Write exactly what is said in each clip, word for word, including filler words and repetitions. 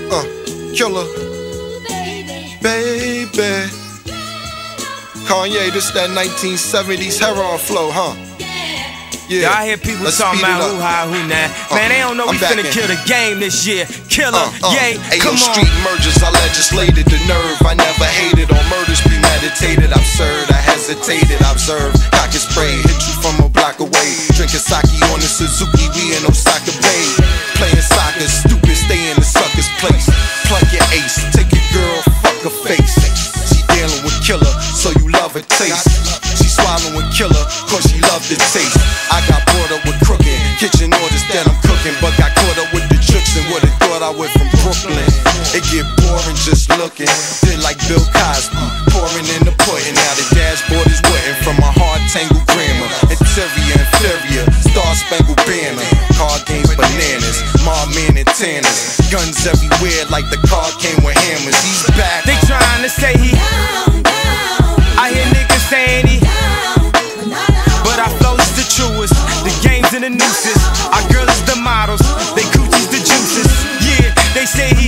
Uh, killer. Baby. Kanye, this that nineteen seventies heroin flow, huh? Yeah, I hear people talking about who high, who nah. Man, they don't know we finna kill the game this year. Killer, uh, uh, yeah, come on. Street mergers, I legislated the nerve. I never hated on murders, premeditated, absurd. I hesitated, observed, cock and spray. Hit you from a block away. Drinking sake on the Suzuki, we in Osaka Bay. Playing soccer, stupid, stay in the sucker's place. Plug your ace, take your girl, fuck her face. She dealing with killer, so you love her taste. She swallowing killer, cause she love the taste. I got brought up with crooked kitchen orders that I'm cooking, but got caught up with the tricks and would've thought I went from Brooklyn. It get boring just looking, did like Bill Cosby, pouring in the pudding. Now the dashboard is wooden from my hard tangled grammar. Interior, inferior, star spangled banner. Card game bananas, mob men and tanners. Guns everywhere like the car came with hammers. He's back. They trying to say he I hear niggas saying he but our flows is the truest. The games and the nooses. Our girls is the models. They coochies the juices. Yeah, they say he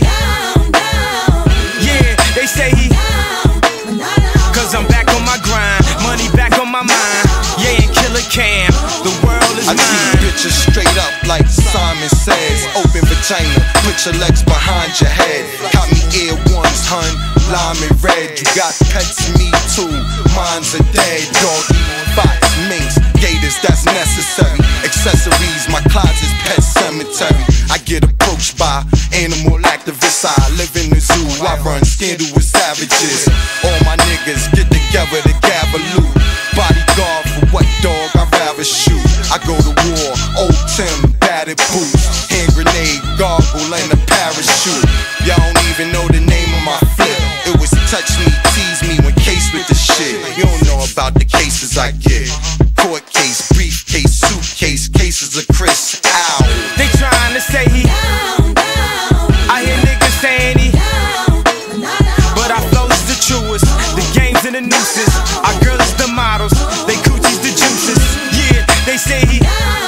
Yeah, they say he cause I'm back on my grind. Money back on my mind. Yeah, and Killer Cam. The world is I mine. see bitches straight up like Simon says. Open vagina, put your legs behind your head. Got me ear ones, hun, lime and red. You got pets, me too. Mine's a dead doggy. Fox, minks, gators, that's necessary. Accessories, my closet's pet cemetery. I get approached by animal activists. I live in the zoo. I run scandal with savages. All my niggas get together to gather loot. Bodyguard for what dog I'd rather shoot. I go to war, old Tim, batted boots. Hand grenade, gargle, and a parachute. Y'all don't even know the name of my flip. It was touch me, tease me when case with the shit. You don't know about the cases I get. Court case, briefcase, suitcase, cases of Chris. Ow. They trying to say he I hear niggas saying he but our flows is the truest. The games and the nooses. Our girls is the models. They coochies the juices. Yeah, they say he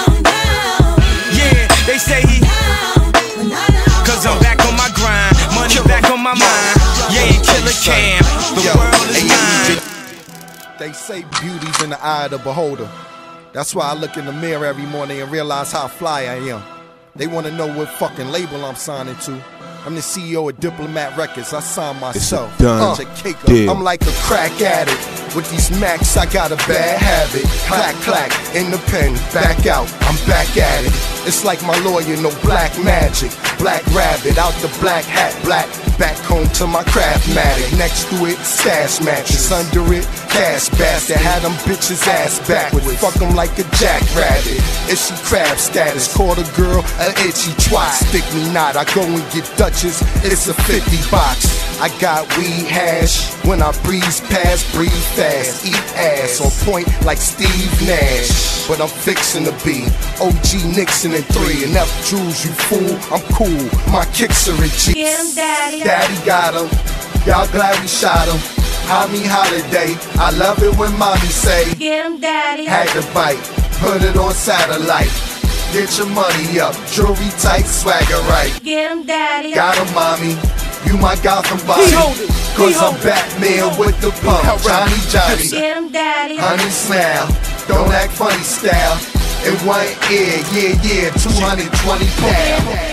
Yeah, they say he cause I'm back on my grind. Money back on my mind. Yeah, and Killer Cam. The world is mine. They say beauty's in the eye of the beholder. That's why I look in the mirror every morning and realize how fly I am. They want to know what fucking label I'm signing to. I'm the C E O of Diplomat Records. I signed myself. Uh, I'm like a crack addict. With these Macs, I got a bad habit. Clack, clack, in the pen, back out. I'm back at it. It's like my lawyer, no black magic. Black rabbit, out the black hat, black. Back home to my Craftmatic. Next to it, stash mattress. Under it, cash bastard. Had them bitches ass backwards. Fuck them like a jackrabbit. Is she crab status? Caught a girl, an itchy twat. Stick me not, I go and get Dutchess. It's a fifty box. I got weed hash. When I breeze past, breathe fast. Eat ass on point like Steve Nash. But I'm fixing to be O G Nixon in three. And F Jules, you fool, I'm cool. My kicks are in G. Get him, daddy. Daddy got him. Y'all glad we shot him. Homie holiday. I love it when mommy say, get him, daddy. Had to bite. Put it on satellite. Get your money up. Jewelry tight, swagger right. Get him, daddy. Got him, mommy. You my Gotham body. Cause I'm Batman with the pump. Johnny Johnny. Get him, daddy. Honey smile. Don't act funny style. In one ear, yeah, yeah, two hundred twenty pounds.